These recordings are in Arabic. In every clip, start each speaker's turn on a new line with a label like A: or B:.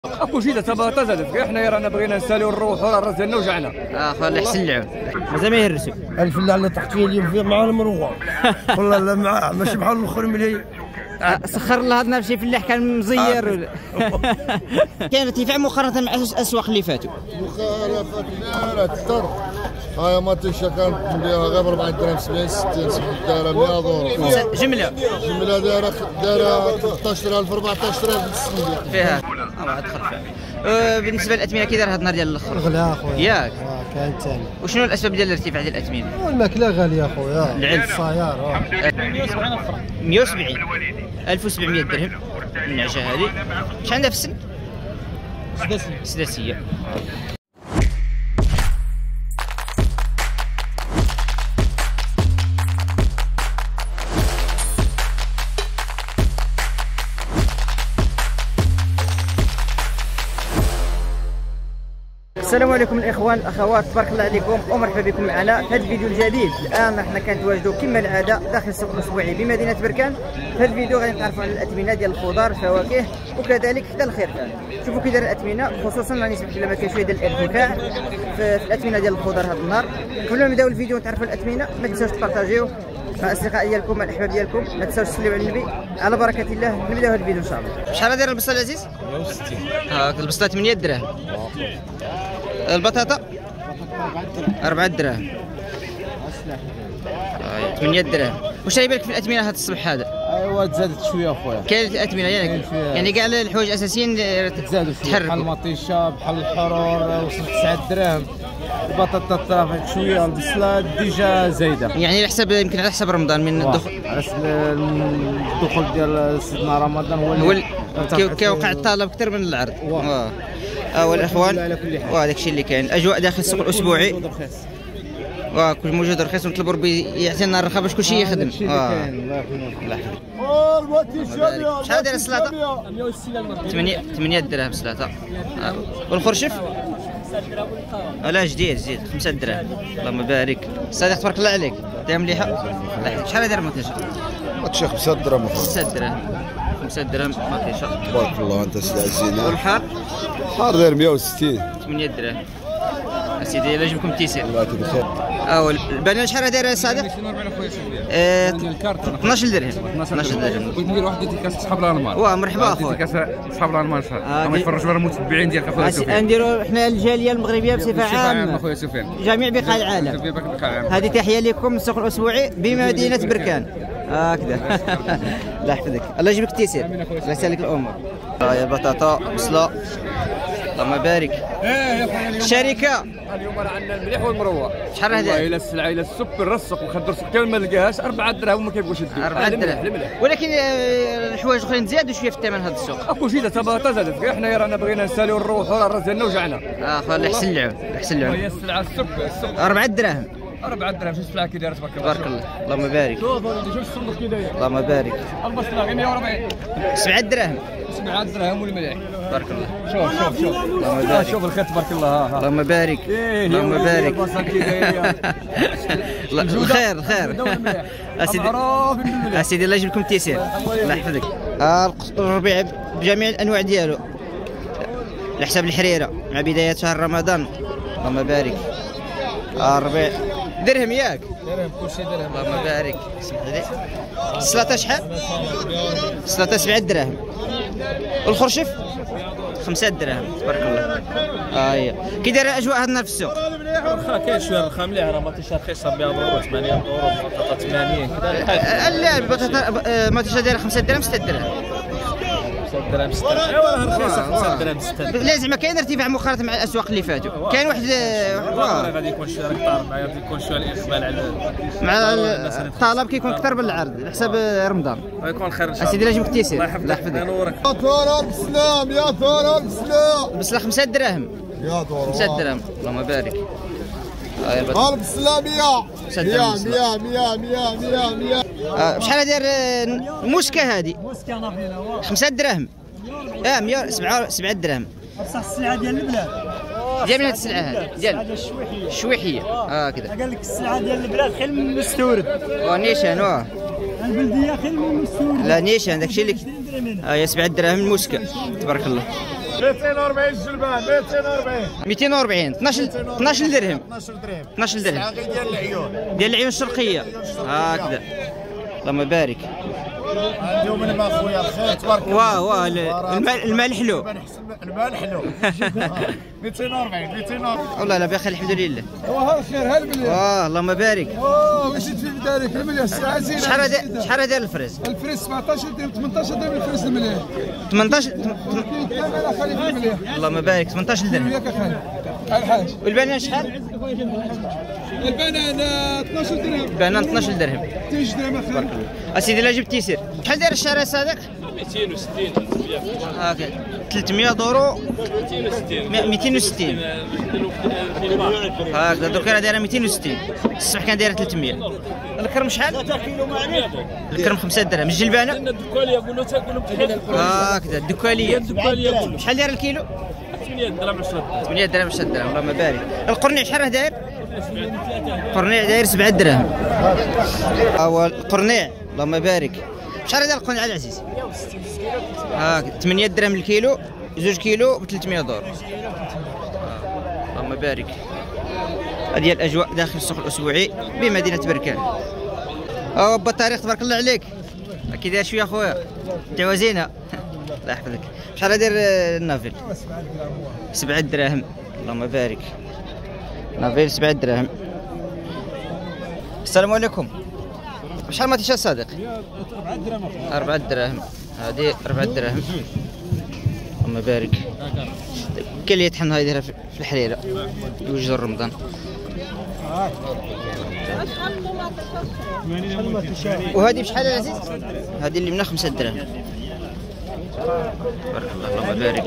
A: اكو شيء تبغى تزلف احنا رانا بغينا نساليو نروحوا راس ديالنا وجعنا.
B: خلي يحسن العون مازال ما يهرسوا.
C: الفلاح اللي تحت فيه اليوم مع المروه والله مع ماشي بحال الاخر ملي
B: سخر الله هذا شي فلاح كان مزير كان ارتفاع مقارنه مع الاسواق اللي فاتوا.
D: مخالفه اكثر. هاي ماتيشا كانت نديرها غير ب 4 دراهم 70 60 دايره 100 دولار
B: جمله
D: دايره 13000 14000
B: فيها دخل فيها. بالنسبه للاثمنه كي دار هذا النهار ديال الاخر؟
C: غلا اخويا
B: ياك
C: كاين ثاني.
B: وشنو الاسباب ديال الارتفاع ديال الاثمنه؟
C: الماكله غاليه اخويا
B: العلف
C: السيار
B: 170 1700 درهم النعجه هذه. شحال عندها في السن؟ سداسيه. السلام عليكم الاخوان الاخوات، تبارك الله عليكم ومرحبا بكم معنا في هذا الفيديو الجديد. الان احنا كنتواجدوا كما العاده داخل السوق الاسبوعي بمدينه بركان. في هذا الفيديو غادي نتعرفوا على الاثمنه ديال الخضار الفواكه وكذلك حتى الخرفان. شوفوا كي داير الاثمنه خصوصا راني سمعت لما كاين شويه ديال الارتفاع في الاثمنه ديال الخضار هذا النهار. قبل ما نبداو الفيديو ونتعرفوا على الاثمنه ما تنساوش تبارطاجيوه مع الاصدقاء ديالكم مع الاحباب ديالكم، ما تنساوش تصليو على النبي. على بركه الله نبداو هذا الفيديو ان شاء الله. شحال داير البصله العزيز؟ 160. هاك البصله 8 دراهم. البطاطا 4 دراهم. 8 دراهم. واش راهي بالك في الاثمنه هذا الصبح هذا؟
A: ايوا تزادت شويه اخويا.
B: كاين الاثمنه يعني كاع الحوايج الاساسيين
A: تزادوا شويه بحال المطيشه بحال الحرور وصلت 9 دراهم. البطاطا طرافت شويه، البصله ديجا زايده.
B: يعني على حسب يمكن على حسب رمضان من الدخول.
A: على حسب الدخول ديال سيدنا رمضان هو اللي
B: كيوقع الطلب اكثر من العرض. والاخوان وهذاك الشيء اللي كاين. الاجواء داخل السوق الاسبوعي كل موجود رخيص، ونطلبوا ربي يعطينا الرخا باش كلشي يخدم. الله يحفظك. شحال داير السلطه؟ 8 دراهم السلطه. والخرشف؟ لا جديد 5 دراهم. اللهم بارك. صديق تبارك الله عليك داير مليحه. شحال داير المطيشه؟
D: ماتيشا 5 دراهم
B: 6 دراهم 5 دراهم مطيشه.
D: تبارك الله انت سي عزيزي.
B: والحار؟
D: الحار داير 160
B: 8 دراهم. اسيدي الله يجيبكم التيسير.
D: الله يعطيك الخير.
B: البنان شحال داير صادق؟ 12 درهم. 12 درهم.
A: بغيت ندير واحد ديكاس صحاب الالمان.
B: مرحبا اخويا.
A: ديكاس صحاب الالمان ما يفرجوا المتبعين ديالك اخويا سفيان.
B: نديروا حنا الجاليه المغربيه بصفه عامه
A: اخويا سفيان
B: جميع بقاع العالم. هذه تحيه لكم من السوق الاسبوعي بمدينه بركان. هكذا. الله يحفظك، الله يجيبك التيسير، الله يسهل لك الامور. هاي البطاطا بصله اللهم بارك. الشركه
A: اليوم راه عندنا المليح والمروه.
B: شحال هذا؟
A: الى السلعه الى السوبر رسق وخدر سكر ما لقاهاش 4 دراهم وما كيبغوش يديو.
B: 4 دراهم. ولكن الحوايج الاخرين زادوا شويه في الثمن هذا السوق.
A: اكو شيء تبغى تزلف احنا رانا بغينا نساليو نروحوا راس ديالنا وجعنا.
B: خلي يحسن العون يحسن العون.
A: هي السلعه السوق
B: 4 دراهم.
A: 4 دراهم. شوف السلعه كي دايره تبارك الله.
B: تبارك الله اللهم بارك.
A: شوف الصندوق كي داير.
B: اللهم بارك.
A: البصله غير 140.
B: 7 دراهم.
A: 7 دراهم والمليح.
B: تبارك الله.
A: شوف شوف الخير تبارك الله.
B: اللهم بارك. اللهم بارك. الخير اسيدي الله يجيب لكم التيسير، الله يحفظك. الربيع بجميع الانواع ديالو على حساب الحريره مع بدايه شهر رمضان. اللهم بارك. الربيع درهم ياك؟
A: درهم كلشي درهم.
B: اللهم بارك. السلطه شحال؟ السلطه 7 دراهم. والخرشف 5 دراهم. تبارك الله. كي داير الاجواء هذا النهار في السوق؟
A: واخا كاين شويه رخا مليح، راه ماتيشا رخيصه ب 8 دورو بطاطا 80 كذا.
B: لا البطاطا ماتيشا دايره 5 دراهم 6 دراهم.
A: 6 دراهم 6 دراهم. ايوا رخيصه 5 دراهم 6 دراهم.
B: لا زعما كاين ارتفاع مقارنه مع الاسواق اللي فاتوا. كاين واحد
A: غادي يكون شويه طار معايا، غادي يكون شويه الاقبال على
B: مع الطلب كيكون اكثر من العرض على حساب رمضان.
A: ويكون خير ان شاء الله.
B: اسيدي الله يجيبك التيسير،
A: الله يحفظك. ينورك.
D: يا ترى بسلام يا ترى بسلام.
B: البصله 5 دراهم.
D: يا ترى
B: 5 دراهم. اللهم بارك.
D: قلب سلام 100 100 100 100 100.
B: شحال داير الموسكه هذه؟ 5 دراهم. 107 دراهم.
C: بصح السلعه ديال البلاد
B: ديال من هاد السلعه هذه ديال الشويحيه. كذا
C: قال لك السلعه ديال البلاد خير من المستورد.
B: نيشان
C: البلديه خير من المستورد.
B: لا نيشان داكشي اللي 7 دراهم الموسكه. تبارك الله.
D: 240 الجلبان 240
B: 240 12 درهم 12 درهم
D: ديال العيون
B: ديال العيون الشرقيه هكذا. اللهم بارك.
D: اليوم انا اخويا بخير تبارك الله.
B: واه المال حلو.
D: المال حلو 240
B: والله لا بخير الحمد لله.
C: وها خير هل مليون.
B: اللهم بارك.
C: مشيت في دارك المليون الساعه زينه.
B: شحال داير الفريز؟
C: الفريز 17 درهم 18 درهم الفريز المليون.
B: 18
C: خلي في المليون.
B: اللهم بارك 18 درهم.
C: ياك اخي الحاج.
B: والبنان شحال؟
C: البنان 12 درهم.
B: البنان 12 درهم.
C: 12 درهم اخي.
B: اسيدي لا جبت تيسير. شحال داير الشارع صادق؟
E: 260
B: هاكا 300 دورو 260 هاكا دوكا راه دايره 260. الصبح كان دايره 300. الكرم شحال؟ الكرم 5 درهم. الجلبانه
E: الدكاليه قولوا تاكلوا بخير
B: هكذا الدكاليه شحال داير الكيلو؟
E: 8 درهم 10
B: 8 درهم 10 درهم. اللهم بارك. القرنيع شحال راه داير؟ القرنيع داير 7 درهم. القرنيع اللهم بارك. شحال داير القرنيع العزيز؟ هاك 8 درهم الكيلو 2 كيلو ب 300 دور. اللهم بارك. هذه الاجواء داخل السوق الاسبوعي بمدينه بركان. بالطريق تبارك الله عليك. كي داير شويه اخويا دعوه زينه الله يحفظك. شحال داير النافيل؟ 7 دراهم. اللهم بارك. نافيل 7 دراهم. السلام عليكم. شحال ما تيشا صادق؟ 4 دراهم. 4 دراهم. هذه 4 دراهم. اللهم بارك. كاين اللي يطحن هاي دايرها في الحريره يوجد رمضان. وهذه بشحال العزيز؟ هذه اللي منها 5 دراهم. بارك الله. اللهم بارك.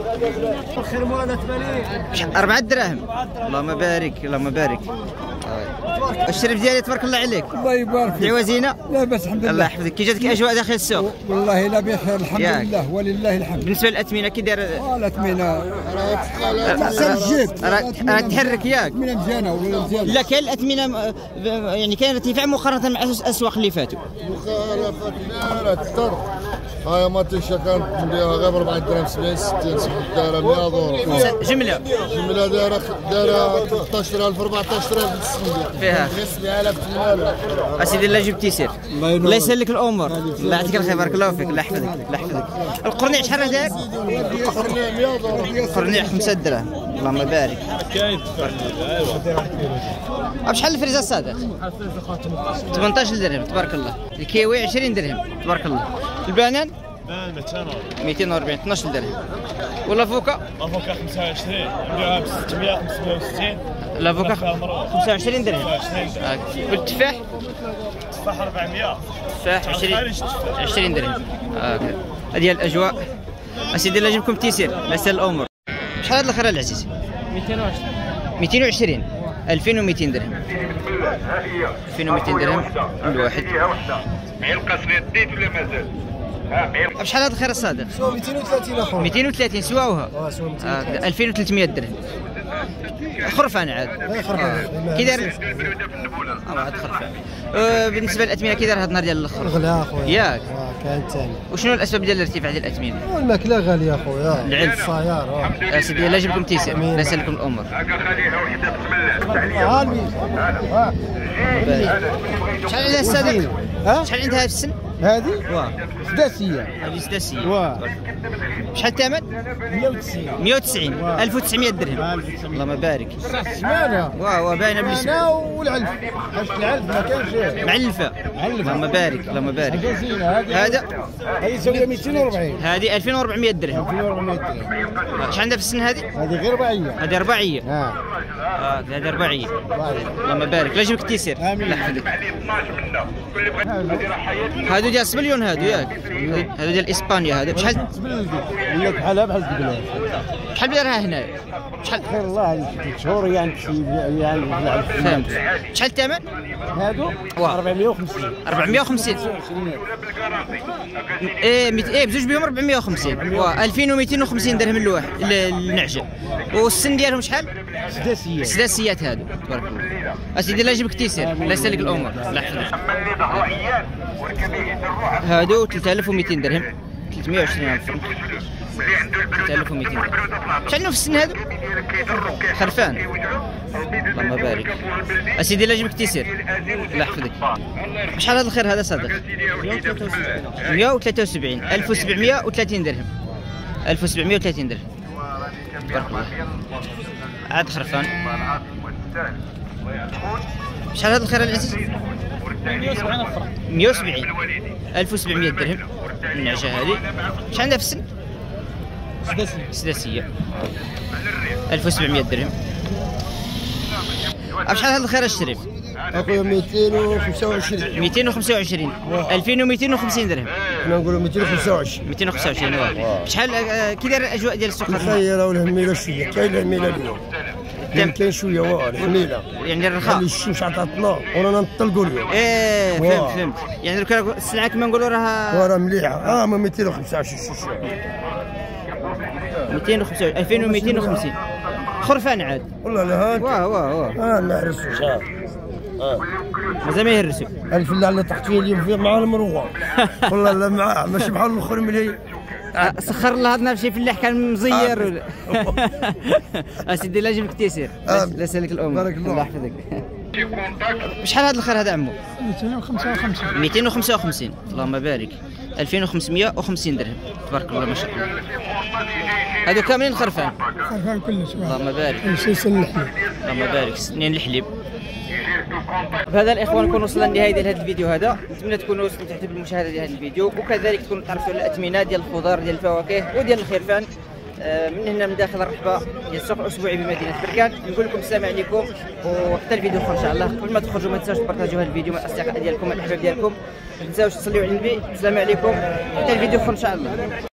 B: 4 دراهم. اللهم بارك. اللهم بارك. الشرب ديالي تبارك الله عليك.
C: الله يبارك فيك.
B: دعوه زينه.
C: لاباس الحمد لله.
B: الله يحفظك. كي جاتك اجواء داخل السوق؟
C: والله لا بخير الحمد
B: ياك.
C: لله ولله الحمد.
B: بالنسبه للاثمنه كي داير؟
C: الاثمنه
B: راه تحرك ياك.
C: من مزيانه ولا مزيانه.
B: لا كاين الاثمنه يعني كاين ارتفاع مقارنه مع الاسواق اللي فاتوا.
D: مخالفه كبيره تطر. هاي ماتيشا كانت نديرها غير ب 4 درهم 70 60 دايره 100 دور.
B: جمله
D: دايره 13000 14000
B: فيها
D: غير 7000 8000.
B: اسيدي الله جبتي سير. الله يسهل لك الامور. الله يعطيك الخير بارك الله فيك. الله يحفظك. الله يحفظك. القرنيع شحال داير؟
D: 100 دور.
B: القرنيع 5 دراهم. اللهم بارك. بشحال الفريزه الصادق؟ 18 درهم تبارك الله. الكيوي 20 درهم تبارك الله. البنان 240 12 درهم. والافوكا؟
E: افوكا 25 نبيعها ب 600 560.
B: الافوكا 25 درهم. والتفاح؟
E: تفاح 400.
B: تفاح 20 درهم. هذه الاجواء. اسيدي الله يجيبكم تيسير لا يسهل الامور. شحال هذا الاخر العزيز؟ 220 2200 درهم. 2200 درهم الواحد.
F: علقه سنديت ولا مازال؟
B: بشحال هذا الخير الصادق؟
C: 230 اخويا.
B: 230 سواوها. 2300 درهم. خرفان عاد. كي داير؟ هاد خرفان. بالنسبه للاثمنه كي داير هاد النهار ديال الاخر؟
C: غلا اخويا.
B: ياك.
C: كاين ثاني.
B: وشنو الاسباب ديال الارتفاع ديال الاثمنه؟
C: الماكله غاليه اخويا.
B: العلف.
C: السيار.
B: اسيدي الله يجيبكم تيسير لا يسهل لكم الامور.
F: خليها وحده بسم الله.
B: شحال عندها الصادق؟ شحال عندها في السن؟
C: هذه سداسيه.
B: هذه سداسيه. شحال الثمن؟ 190 1900 درهم. اللهم بارك.
C: سمانه.
B: واه باينه بالاسم.
C: والعلف. العلف ما كانش.
B: معلفه. اللهم بارك. اللهم بارك. هذا
C: هذه تساوي 240.
B: هذه 2400 درهم.
C: 2400 درهم.
B: شحال عندها في السن هذه؟
C: هذه غير رباعيه.
B: هذه رباعيه. هذه رباعيه. اللهم بارك. لا يجيبك التيسير. الله يحفظك. هادو ديال السبليون هادو ياك. هادو ديال اسبانيا هادو. بشحال؟
C: ولا بحالها بحال الدبلة.
B: شحال بديرها هنايا؟ شحال؟
C: خير الله هذه 6 شهور يعني يعني
B: فهمت. شحال الثمن؟
C: هادو 450.
B: 450. ايه بزوج بهم 450. 2250 درهم الواحد النعجه. والسن ديالهم شحال؟
C: سداسيه.
B: سداسيات هادو تبارك الله. اسيدي الله يجيبك تيسير لا يسهل لك الامور. الله يحفظك. هادو 3200 درهم 320 الف.
F: اللي عنده البلوده
B: 3200 شحال في السن هادو؟ خرفان اللهم بارك. اسيدي الا جبك تيسير الله يحفظك. شحال هذا الخير هذا صادق؟ 173 1730 درهم 1730 درهم تبارك الله. عاد خرفان. شحال هذا الخير العزيز؟ 170 1700 درهم من عشا هذه. شحال عندها في السن؟ سداسية 1700 درهم. شحال هذا الخير الشريف؟
C: اخويا 225
B: 225 2250 درهم.
C: انا نقولوا 225
B: 225 شحال كي داير الاجواء ديال السوق؟
C: مخيره والهميله شويه كاين الهميله اليوم كاين شويه واه الهميله
B: يعني الرخاء
C: الشمس عطاتنا ورانا نطلقوا اليوم.
B: فهمت يعني درك السلعه كما نقولوا راه
C: مليحه. ما 225
B: 225 2250 خرفان عاد
C: والله لا هاك
B: واه
C: نحرسوا شحال
B: مازال ما يهرسوا.
C: الفله اللي طحت فيه اليوم فيه مع المروه والله لا معاه ماشي بحال الاخر ملي
B: سخر الله هذا شي فلاح كان مزير ولا اسيدي لا جبك تيسير لا سالك الامور
C: بارك الله
B: يحفظك. شحال هذا الخير هذا عمو؟ 255 اللهم بارك 2550 درهم تبارك الله ما شاء الله. هادو كاملين خرفان
C: كلش
B: اللهم بارك.
C: سن الحليب
B: اللهم بارك سنين الحليب. بهذا الاخوان نكون وصلنا لنهايه ديال هذا الفيديو هذا. نتمنى تكونوا استمتعتوا بالمشاهده ديال هذا الفيديو وكذلك تكونوا تعرفوا على الاثمنه ديال الخضار ديال الفواكه وديال الخرفان من هنا من داخل الرحبه ديال السوق الاسبوعي بمدينه بركان. نقول لكم السلام عليكم وحتى الفيديو الاخر ان شاء الله. قبل ما تخرجوا ما تنساوش تبارطاجيو هذا الفيديو مع الاصدقاء ديالكم والاحباب ديالكم. ما تنساوش تصليوا على النبي. السلام عليكم حتى الفيديو الاخر ان شاء الله.